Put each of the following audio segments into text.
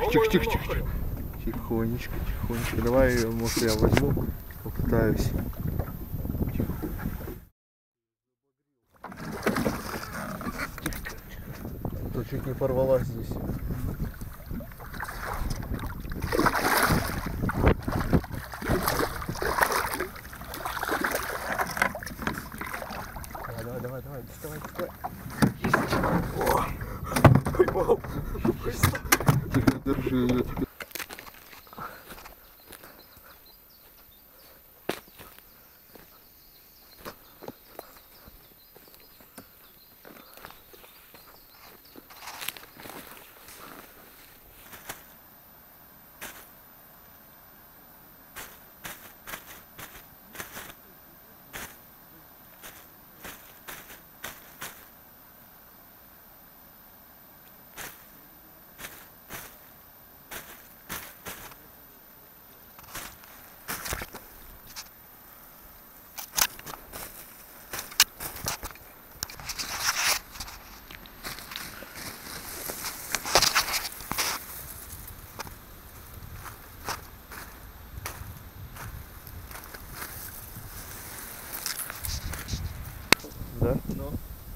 Тихо. Тихонечко. Давай ее, может, я возьму, попытаюсь. То чуть не порвалась здесь. Давай, доставай. О, поймал. Тихо, держи ее. Да? Ну.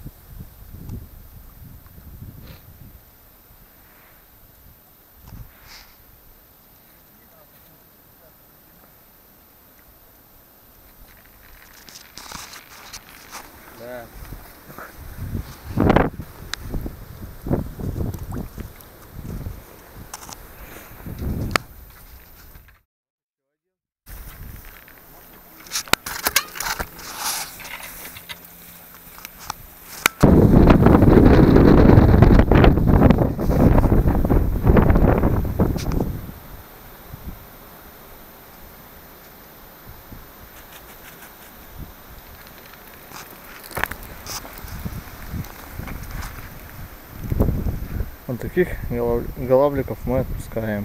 Да. Вот таких голавликов мы отпускаем.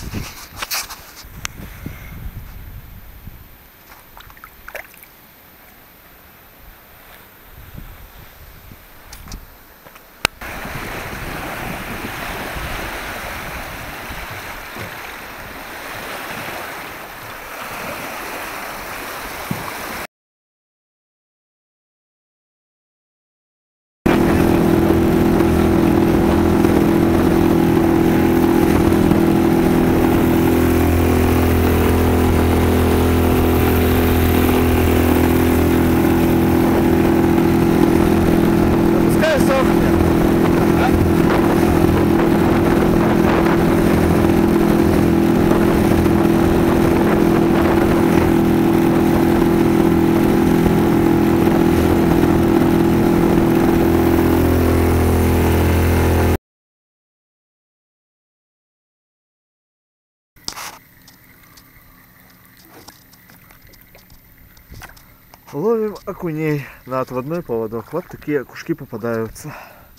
Ловим окуней на отводной поводок. Вот такие окушки попадаются.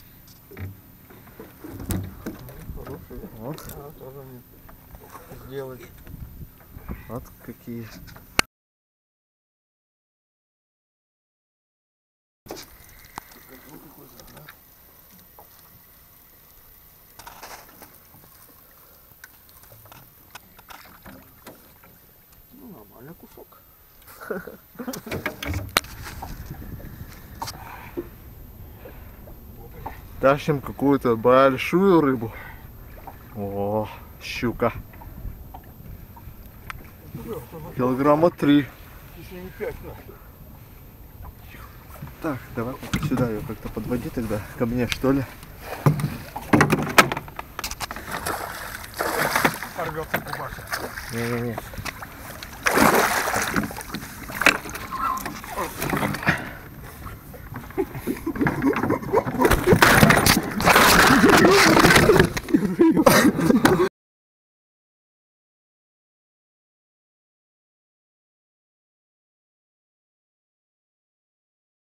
Вот. Тоже сделать. Вот какие. Ну, нормальный кусок. Тащим какую-то большую рыбу. О, щука. Килограмма 3. Так, давай сюда ее как-то подводи тогда. Ко мне, что ли? Порвется кубаша. Не-не-не.